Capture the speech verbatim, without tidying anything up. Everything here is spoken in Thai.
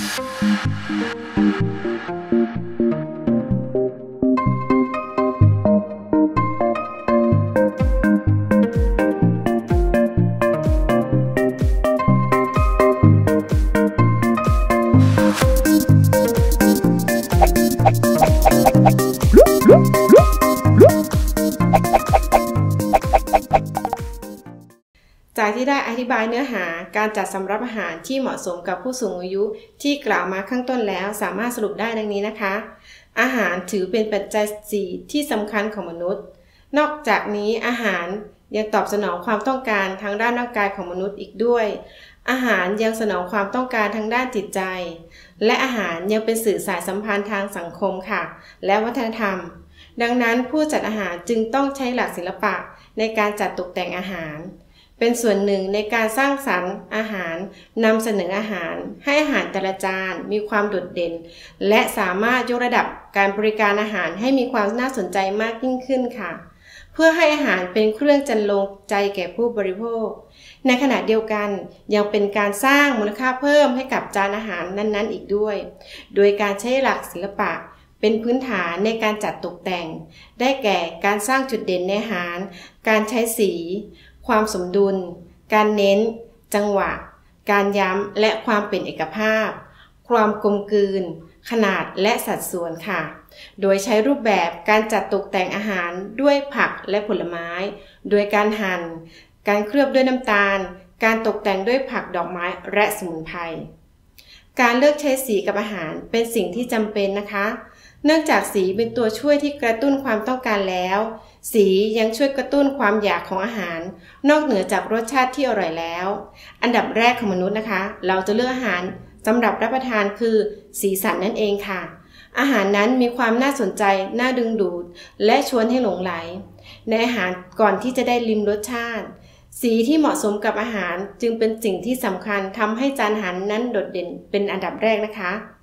จากที่ได้อธิบายเนื้อหาการจัดสำรับอาหารที่เหมาะสมกับผู้สูงอายุที่กล่าวมาข้างต้นแล้วสามารถสรุปได้ดังนี้นะคะอาหารถือเป็นปัจจัยสี่ที่สำคัญของมนุษย์นอกจากนี้อาหารยังตอบสนองความต้องการทางด้านร่างกายของมนุษย์อีกด้วยอาหารยังสนองความต้องการทางด้านจิตใจและอาหารยังเป็นสื่อสายสัมพันธ์ทางสังคมค่ะและวัฒนธรรมดังนั้นผู้จัดอาหารจึงต้องใช้หลักศิลปะในการจัดตกแต่งอาหารเป็นส่วนหนึ่งในการสร้างสรรค์อาหารนำเสนออาหารให้อาหารแต่ละจานมีความโดดเด่นและสามารถยกระดับการบริการอาหารให้มีความน่าสนใจมากยิ่งขึ้นค่ะเพื่อให้อาหารเป็นเครื่องจันลงใจแก่ผู้บริโภคในขณะเดียวกันยังเป็นการสร้างมูลค่าเพิ่มให้กับจานอาหารนั้นๆอีกด้วยโดยการใช้หลักศิลปะเป็นพื้นฐานในการจัดตกแต่งได้แก่การสร้างจุดเด่นในอาหารการใช้สีความสมดุลการเน้นจังหวะการย้ำและความเป็นเอกภาพความกลมกลืนขนาดและสัดส่วนค่ะโดยใช้รูปแบบการจัดตกแต่งอาหารด้วยผักและผลไม้โดยการหั่นการเคลือบด้วยน้ำตาลการตกแต่งด้วยผักดอกไม้และสมุนไพรการเลือกใช้สีกับอาหารเป็นสิ่งที่จำเป็นนะคะเนื่องจากสีเป็นตัวช่วยที่กระตุ้นความต้องการแล้วสียังช่วยกระตุ้นความอยากของอาหารนอกเหนือจากรสชาติที่อร่อยแล้วอันดับแรกของมนุษย์นะคะเราจะเลือกอาหารสำหรับรับประทานคือสีสันนั่นเองค่ะอาหารนั้นมีความน่าสนใจน่าดึงดูดและชวนให้หลงไหลในอาหารก่อนที่จะได้ลิ้มรสชาติสีที่เหมาะสมกับอาหารจึงเป็นสิ่งที่สำคัญทำให้จานอาหารนั้นโดดเด่นเป็นอันดับแรกนะคะ